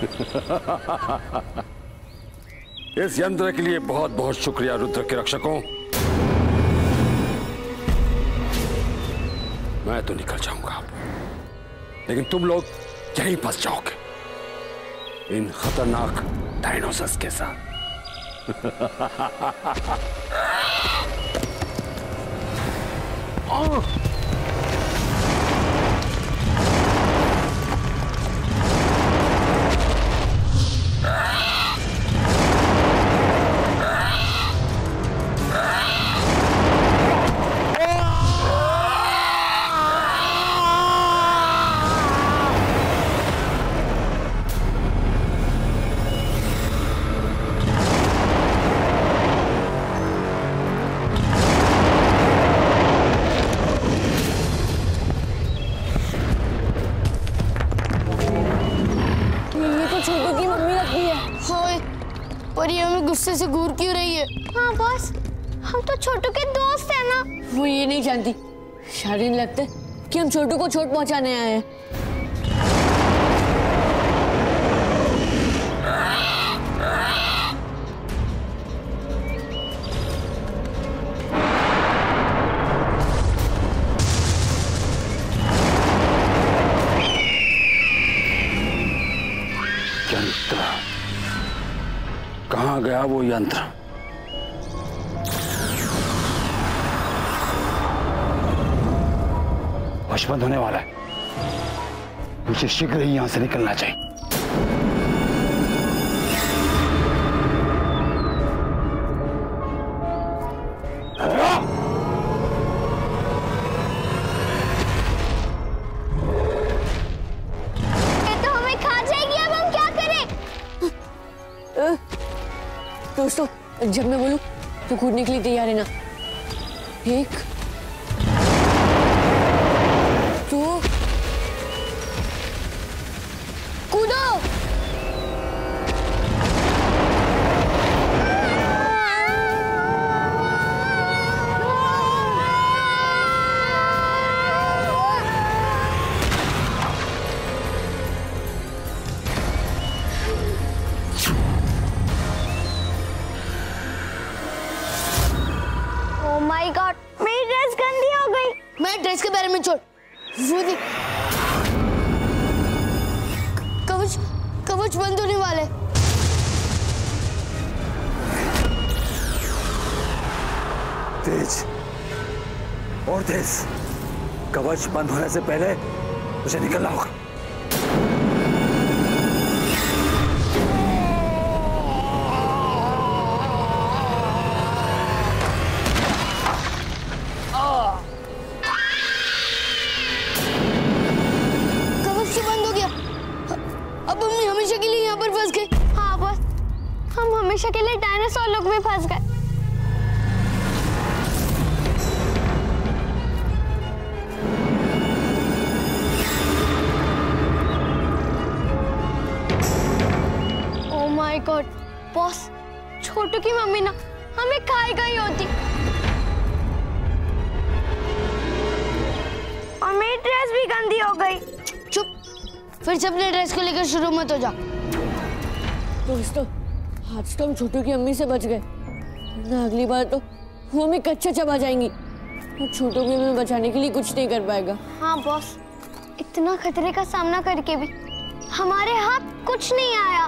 इस यंत्र के लिए बहुत बहुत शुक्रिया रुद्र के रक्षकों। मैं तो निकल जाऊंगा, लेकिन तुम लोग यहीं फंस जाओगे इन खतरनाक डायनासोर्स के साथ। गुस्से से घूर क्यों रही है? हाँ बॉस, हम तो छोटू के दोस्त हैं ना। वो ये नहीं जानती, शायद लगता है कि हम छोटू को चोट पहुंचाने आए हैं। कहाँ गया वो यंत्र? वश बंद होने वाला है, मुझे शीघ्र ही यहां से निकलना चाहिए। दोस्तों, जब मैं बोलूं तो कूदने के लिए तैयार है ना? 1 2 कूदो। मेरी ड्रेस गंदी हो गई। मैं ड्रेस के बारे में छोड़, वो देख, कवच बंद होने वाला है। तेज और तेज, कवच बंद होने से पहले मुझे निकलना होगा। हमेशा के लिए डायनासोर लोग में फंस गए। Oh my god boss, Chhotu की मम्मी ना हमें खाई गई होती और मेरी ड्रेस भी गंदी हो गई। चुप, फिर से अपने ड्रेस को लेकर शुरू मत हो जा। दोस्तों, आज तो हम छोटू की अम्मी से बच गए, वरना अगली बार तो वो हमें कच्चा चबा जाएंगी और छोटू भी हमें बचाने के लिए कुछ नहीं कर पाएगा। हाँ बॉस, इतना खतरे का सामना करके भी हमारे हाथ कुछ नहीं आया।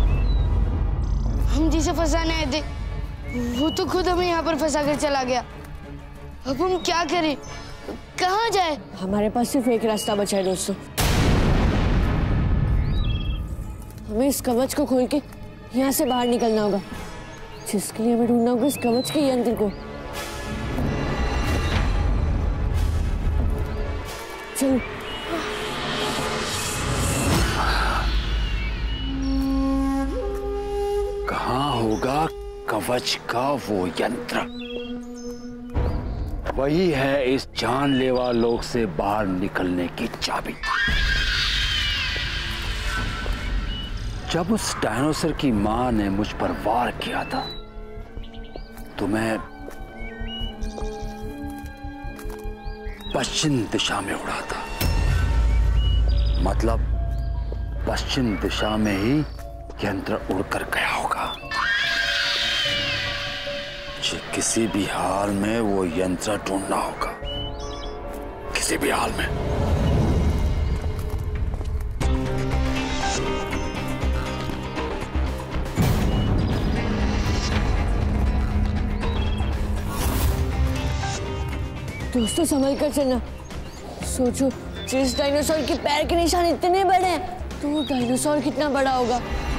हम जिसे फंसाने आए थे वो तो खुद हमें यहाँ पर फंसा कर चला गया। अब हम क्या करें, कहाँ जाए? हमारे पास सिर्फ एक रास्ता बचा है दोस्तों, हमें इस कवच को खोल के यहाँ से बाहर निकलना होगा, जिसके लिए हमें ढूंढना होगा इस कवच के यंत्र को। चलो। कहाँ होगा कवच का वो यंत्र? वही है इस जानलेवा लोक से बाहर निकलने की चाबी। जब उस डायनासोर की मां ने मुझ पर वार किया था तो मैं पश्चिम दिशा में उड़ा था, मतलब पश्चिम दिशा में ही यंत्र उड़कर गया होगा। मुझे किसी भी हाल में वो यंत्र ढूंढना होगा, किसी भी हाल में। दोस्तों संभल कर चलना। सोचो जिस डायनासोर के पैर के निशान इतने बड़े हैं तो वो डायनासोर कितना बड़ा होगा।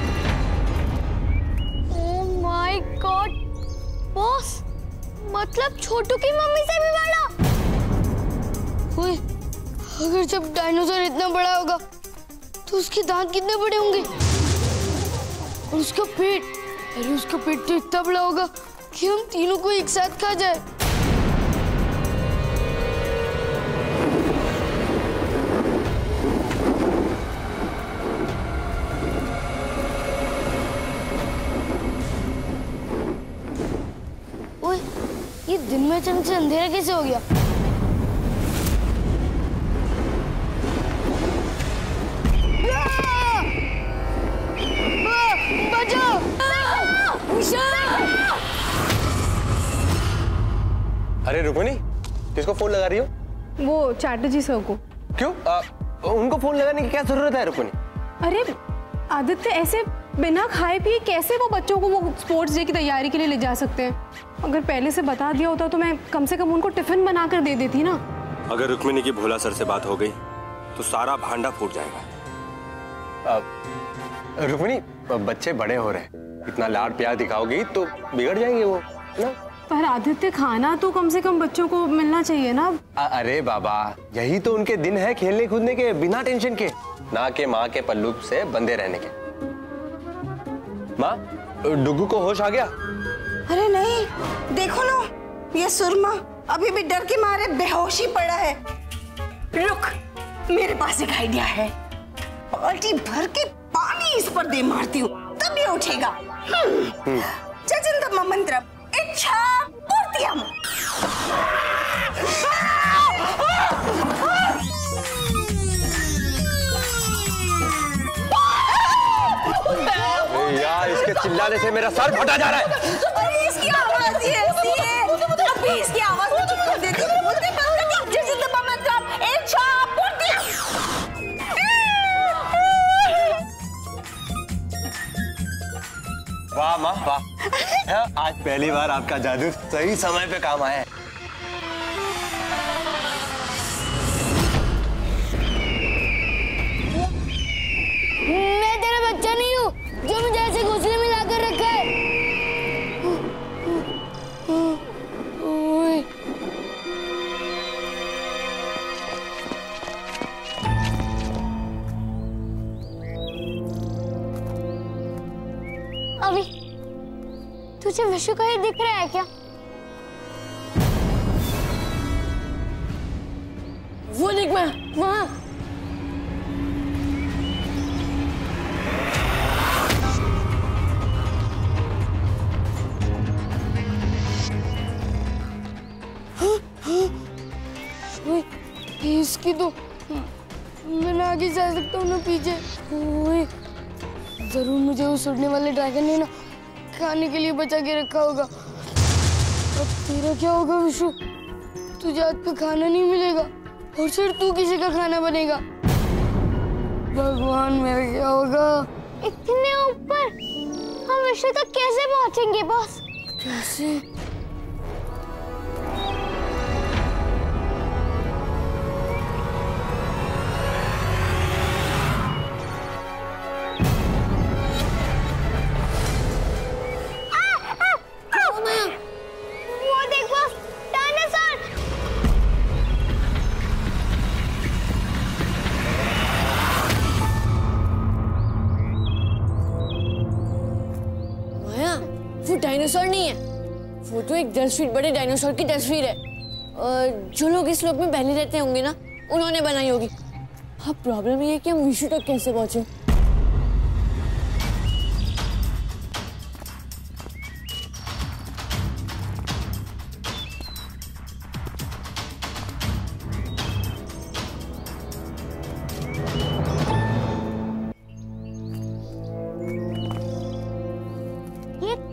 ओह माय गॉड बॉस, मतलब छोटू की मम्मी से भी बड़ा। ओए, अगर जब डायनासोर इतना बड़ा होगा तो उसके दांत कितने बड़े होंगे और उसका पेट, अरे उसका पेट तो इतना बड़ा होगा कि हम तीनों को एक साथ खा जाए। ये दिन में अचानक से अंधेरा कैसे हो गया? बचाओ! अरे रुक्मिणी, किसको फोन लगा रही हो? वो चैटर्जी सर को। क्यों? उनको फोन लगाने की क्या जरूरत है रुक्मिणी? अरे आदित्य, ऐसे बिना खाए पिए कैसे वो बच्चों को वो स्पोर्ट्स डे की तैयारी के लिए ले जा सकते हैं? अगर पहले से बता दिया होता तो मैं कम से कम उनको टिफिन बना कर दे देती ना। अगर रुक्मिणी की भोला सर से बात हो गई तो सारा भांडा फूट जाएगा। रुक्मिणी, बच्चे बड़े हो रहे हैं, इतना लाड प्यार दिखाओगी तो बिगड़ जाएंगे वो, ना? पर आदित्य, खाना तो कम से कम बच्चों को मिलना चाहिए ना। अरे बाबा, यही तो उनके दिन है, खेलने कूदने के, बिना टेंशन के, ना के माँ के पल्लू से बंधे रहने के। माँ, डुगू को होश आ गया? अरे नहीं, देखो ना, ये सुरमा अभी भी डर के मारे बेहोश ही पड़ा है। रुक, मेरे पास एक आइडिया है। बाल्टी भर के पानी इस पर दे मारती हूँ, तब ये उठेगा। जजंतम मंत्रम इच्छा पूर्तियम। यार, इसके चिल्लाने से मेरा सर फटा जा रहा है। अरे इसकी आवाज ही ऐसी है, अभी इसकी आवाज को चुप कर देती हूँ। बोलते बंद जजंतम मंत्रम इच्छा पूर्तियम। वाह माँ वाह, आज पहली बार आपका जादू सही समय पे काम आया है। मैं तेरा बच्चा नहीं हूँ जो मुझे ऐसे घोंसले में लाकर रखा है। अभी तुझे विशु कहीं दिख रहा है क्या? वो देख मैं वहाँ। इसकी तो मैं ना आगे जा सकता हूँ ना पीछे। ओए, जरूर मुझे उस उड़ने वाले ड्रैगन ने ना खाने के लिए बचा के रखा होगा। अब तेरा क्या होगा विशु? तुझे आज पे खाना नहीं मिलेगा और सिर्फ तू किसी का खाना बनेगा। भगवान, मेरा क्या होगा? इतने ऊपर हम विशु तक कैसे पहुंचेंगे बॉस? कैसे? वो डायनासोर नहीं है, वो तो एक 10 फीट बड़े डायनासोर की तस्वीर है। जो लोग इस लोक में पहले रहते होंगे ना, उन्होंने बनाई होगी। अब प्रॉब्लम ये है कि हम विशु तक कैसे पहुंचे।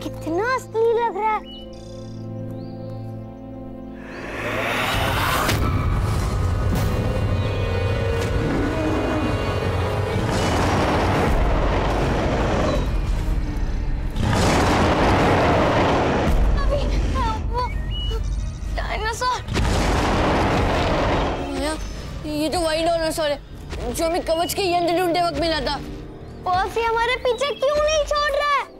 कितना असली लग रहा है। ये तो वही डायनासोर है जो हमें कवच के यंत्र ढूंढते वक्त मिला था। बॉस ये हमारे पीछे क्यों नहीं छोड़ रहा है?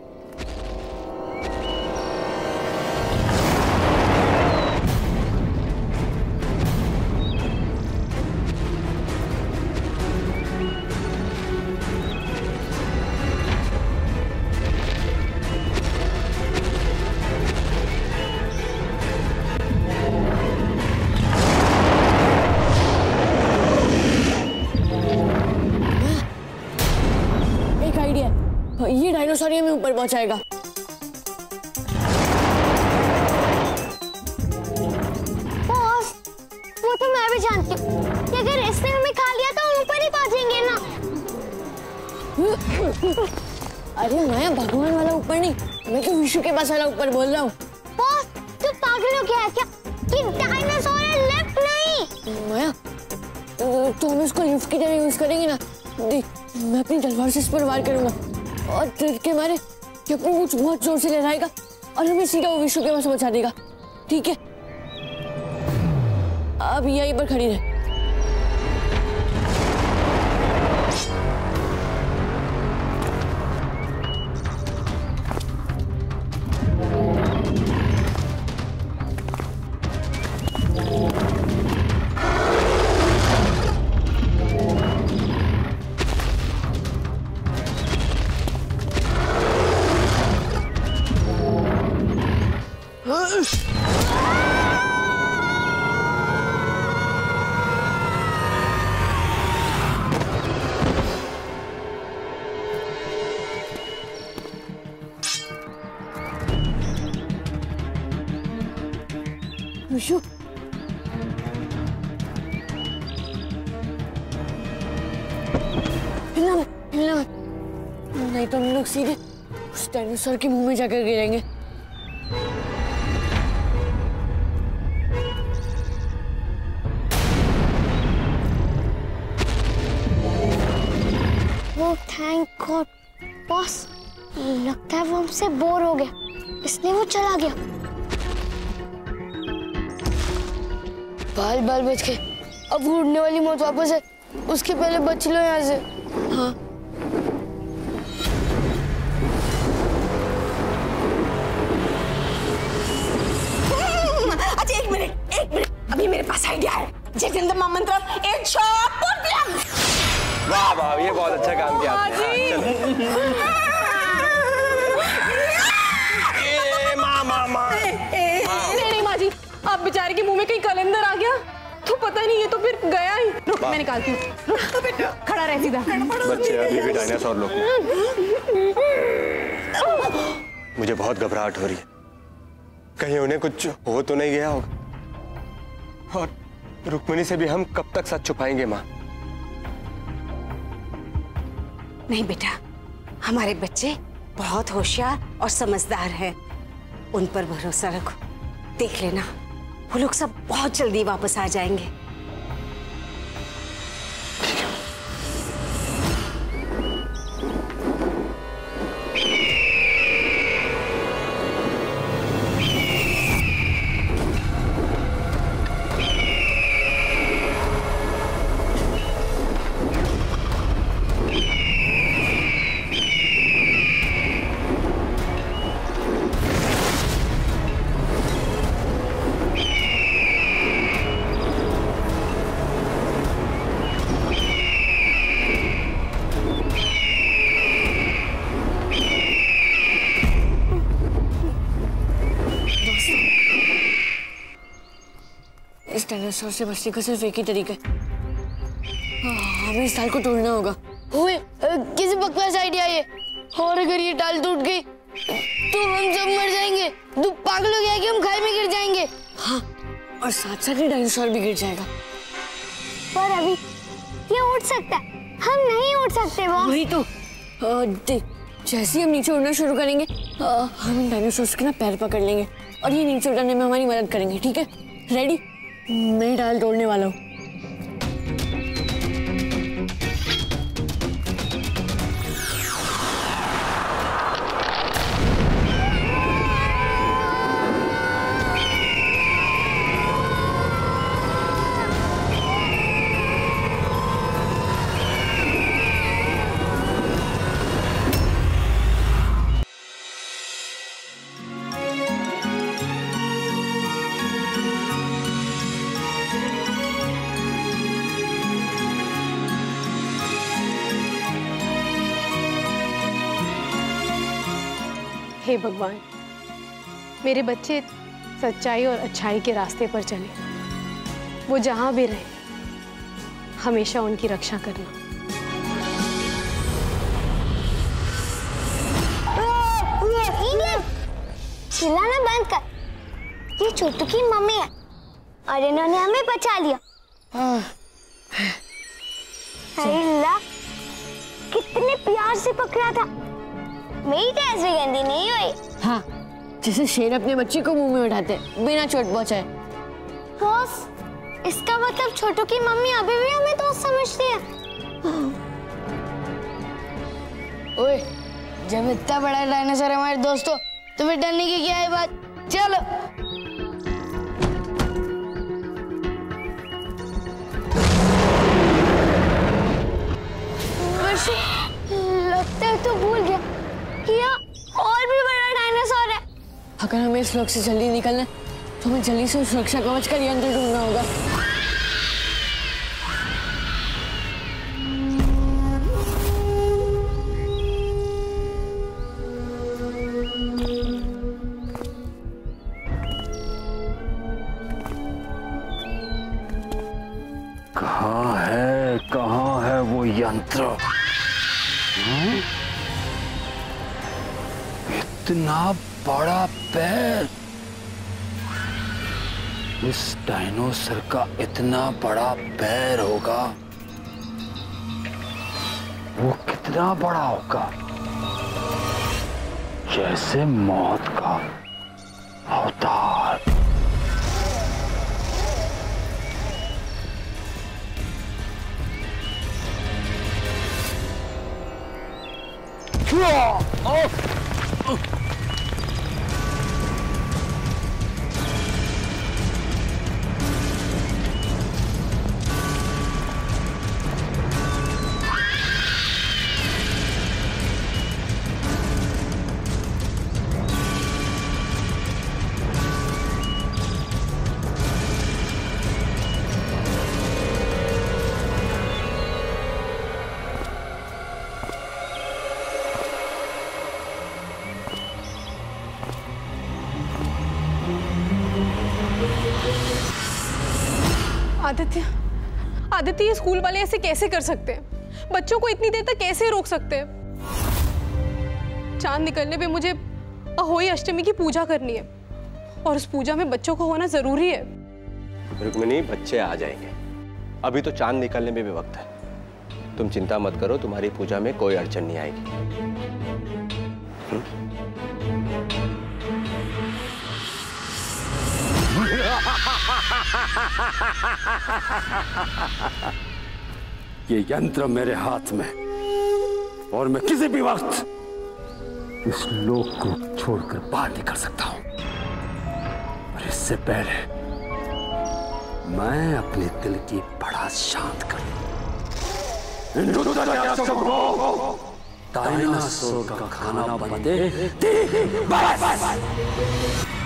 ये डायनासोर हमें ऊपर पहुंचाएगा। बॉस, वो तो मैं भी जानती हूँ कि अगर इसने हमें खा लिया तो हम ऊपर ही पहुंचेंगे ना। अरे मैं भगवान वाला ऊपर नहीं, मैं तो विष्णु के पास वाला ऊपर बोल रहा हूँ। बॉस, तू पागल हो गया है क्या? कि डायनासोर है, लिफ्ट नहीं। माया, तो हम इसको लिफ्ट की तरह यूज करेंगे ना। देख, मैं अपनी तलवार से इस पर वार करूंगा और डर के मारे कि अपनी पूंछ बहुत जोर से लहराएगा और हमें सीधा वो विष्णु के पास पहुंचा देगा। ठीक है, अब यहीं पर खड़ी रहे। विष्णु, हिलना मत, हिलना मत, नहीं तो हम लोग सीधे उस डायनासोर के मुंह में जाकर गिरेंगे। वो थैंक गॉड। बॉस, लगता है वो हमसे बोर हो गया, इसलिए वो चला गया। बाल बाल बच गए, अब उड़ने वाली मौत वापस है, उसके पहले बच लो यहाँ से। हाँ, अच्छा एक मिनट, अभी मेरे पास आइडिया है। जितेंद्र महामंत्र एक शॉट पुट दिया। वाह वाह, ये बहुत अच्छा काम किया आपने। नहीं माँ जी, आप बेचारे के मुंह में कहीं कैलेंडर आ गया तो पता नहीं, ये तो फिर गया ही। रुक, मैं निकालती हूँ। खड़ा रह सीधा। बच्चे अभी भी डायनासोर लोग। मुझे बहुत घबराहट हो रही है, कहीं उन्हें कुछ हो तो नहीं गया होगा। और रुक्मिणी से भी हम कब तक सच छुपाएंगे माँ? नहीं बेटा, हमारे बच्चे बहुत होशियार और समझदार हैं, उन पर भरोसा रखो। देख लेना, वो लोग सब बहुत जल्दी वापस आ जाएंगे। इस डायनासोर से बचने का सिर्फ एक ही तरीका है, हमें इस ताल को तोड़ना होगा। ओए, किसी बकवास आइडिया ये, और अगर ये टाल टूट गई तो हम सब मर जाएंगे। तू पागल हो गया कि हम खाई में गिर जाएंगे। हाँ, और साथ साथ डायनासोर भी गिर जाएगा। पर अभी ये उड़ सकता है, हम नहीं उड़ सकते। वो वही तो, देख, जैसे ही हम नीचे उड़ना शुरू करेंगे हम डायनासोर्स के ना पैर पकड़ लेंगे और ये नीचे उतरने में हमारी मदद करेंगे, ठीक है? रेडी? मैं डाल तोड़ने वाला हूँ। हे भगवान, मेरे बच्चे सच्चाई और अच्छाई के रास्ते पर चले, वो जहां भी रहे हमेशा उनकी रक्षा करना। चिल्लाना बंद कर, ये छोटू की मम्मी है और इन्होंने हमें बचा लिया। अल्लाह, कितने प्यार से पकड़ा था, मेरी तो ऐसे गंदी नहीं हुई। हाँ, जैसे शेर अपने बच्चे को मुंह में उठाते बिना चोट पहुंचाए। बॉस, इसका मतलब छोटू की मम्मी अभी भी हमें दोस्त समझती है। ओए, जब इतना बड़ा डायनासोर हमारे दोस्त हो तो फिर डरने की क्या है बात? चलो। लगता है तो भूल गया कि यहाँ और भी बड़ा डायनासोर है। अगर हमें इस लोक से जल्दी निकलना है तो हमें जल्दी से सुरक्षा कवच का यंत्र ढूंढना होगा। कहाँ है वो यंत्र? इतना बड़ा पैर, इस डायनासोर का इतना बड़ा पैर होगा, वो कितना बड़ा होगा? जैसे मौत का अवतार। आदित्य, ये स्कूल वाले ऐसे कैसे कर सकते हैं? बच्चों को इतनी देर तक कैसे रोक सकते हैं? चांद निकलने पे मुझे अहोई अष्टमी की पूजा करनी है और उस पूजा में बच्चों को होना जरूरी है। रुक्मिणी, बच्चे आ जाएंगे, अभी तो चांद निकलने में भी वक्त है। तुम चिंता मत करो, तुम्हारी पूजा में कोई अड़चन नहीं आएगी। ये यंत्र मेरे हाथ में और मैं किसी भी वक्त इस लोक को छोड़कर बाहर निकल सकता हूं, पर इससे पहले मैं अपने दिल की भड़ास शांत कर डायनासोर का खाना बनते।